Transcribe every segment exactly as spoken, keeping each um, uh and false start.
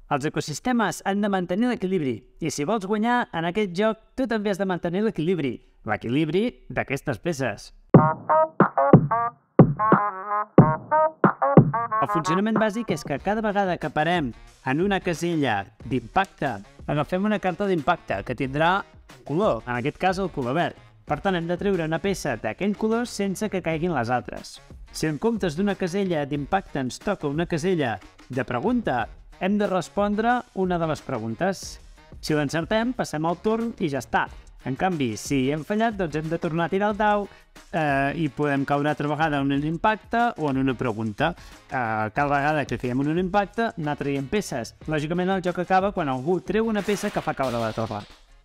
Els ecosistemes han de mantenir l'equilibri, i si vols guanyar en aquest joc, tu també has de mantenir l'equilibri, l'equilibri d'aquestes peces. El funcionament bàsic és que cada vegada que parem en una casella d'impacte, agafem una carta d'impacte que tindrà un color, en aquest cas el color verd. Per tant, hem de treure una peça d'aquell color sense que caiguin les altres. Si en comptes d'una casella d'impacte ens toca una casella de pregunta, hem de respondre una de les preguntes. Si l'encertem, passem el torn i ja està. En canvi, si hem fallat, doncs hem de tornar a tirar el dau eh, i podem caure altra vegada en un impacte o en una pregunta. Eh, cada vegada que caiem en un impacte, anar traient peces. Lògicament, el joc acaba quan algú treu una peça que fa caure la torre.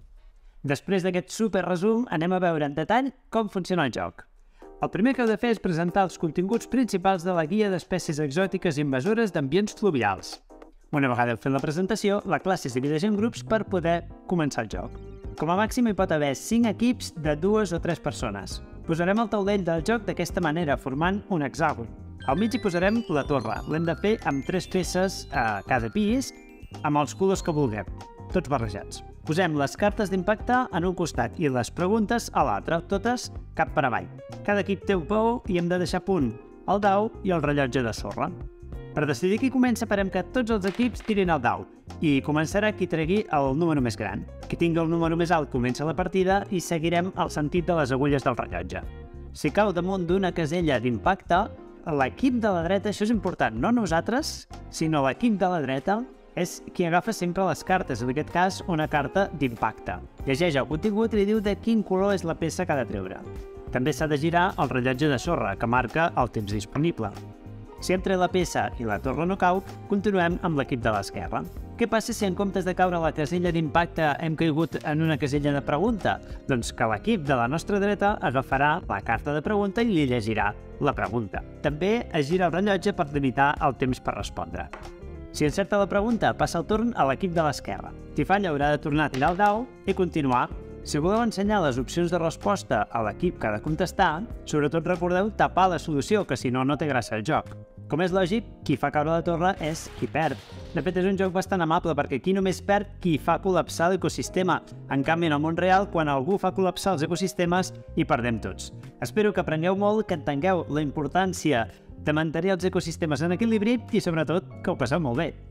Després d'aquest super resum, anem a veure en detall com funciona el joc. El primer que heu de fer és presentar els continguts principals de la guia d'espècies exòtiques invasores d'ambients fluvials. Una vegada heu fet la presentació, la classe es divideix en grups per poder començar el joc. Com a màxim hi pot haver cinc equips de dues o tres persones. Posarem el taulell del joc d'aquesta manera, formant un hexàgon. Al mig hi posarem la torre. L'hem de fer amb tres peces a cada pis, amb els colors que vulguem, tots barrejats. Posem les cartes d'impacte en un costat i les preguntes a l'altre, totes cap per avall. Cada equip té un pou i hem de deixar a punt el dau i el rellotge de sorra. Per decidir qui comença, farem que tots els equips tirin el dau i començarà qui tregui el número més gran. Qui tingui el número més alt comença la partida i seguirem el sentit de les agulles del rellotge. Si cau damunt d'una casella d'impacte, l'equip de la dreta, això és important, no nosaltres, sinó l'equip de la dreta, és qui agafa sempre les cartes, en aquest cas una carta d'impacte. Llegeix el contingut i li diu de quin color és la peça que ha de treure. També s'ha de girar el rellotge de sorra, que marca el temps disponible. Si hem tret la peça i la torre no cau, continuem amb l'equip de l'esquerra. Què passa si en comptes de caure a la casella d'impacte hem caigut en una casella de pregunta? Doncs que l'equip de la nostra dreta agafarà la carta de pregunta i li llegirà la pregunta. També es gira el rellotge per limitar el temps per respondre. Si encerta la pregunta, passa el torn a l'equip de l'esquerra. Si falla, haurà de tornar a tirar el dau i continuar. Si voleu ensenyar les opcions de resposta a l'equip que ha de contestar, sobretot recordeu tapar la solució, que si no, no té gràcia el joc. Com és lògic, qui fa caure la torre és qui perd. De fet, és un joc bastant amable, perquè aquí només perd qui fa col·lapsar l'ecosistema. En canvi, en el món real, quan algú fa col·lapsar els ecosistemes, hi perdem tots. Espero que aprengueu molt, que entengueu la importància de mantenir els ecosistemes en equilibri i, sobretot, que ho passeu molt bé.